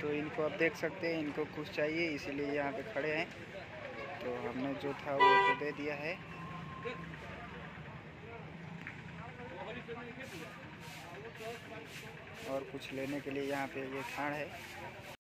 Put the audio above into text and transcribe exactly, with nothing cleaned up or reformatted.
तो इनको आप देख सकते हैं, इनको कुछ चाहिए इसीलिए यहाँ पे खड़े हैं। तो हमने जो था वो तो दे दिया है। और कुछ लेने के लिए यहाँ पे ये खाड़ है।